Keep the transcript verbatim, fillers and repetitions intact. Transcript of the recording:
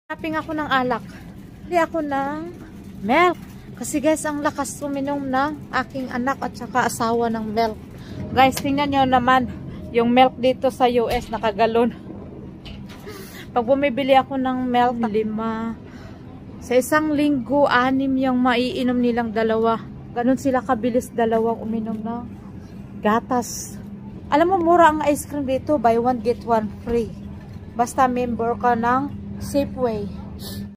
Shopping ako ng alak. Bili ako ng milk. Kasi guys, ang lakas uminom ng aking anak at saka asawa ng milk. Guys, tingnan nyo naman yung milk dito sa U S nakagalon. Pag bumibili ako ng milk, lima. Sa isang linggo, anim yung maiinom nilang dalawa. Ganon sila kabilis dalawang uminom ng gatas. Alam mo, mura ang ice cream dito. Buy one, get one free. Basta member ka ng Safeway.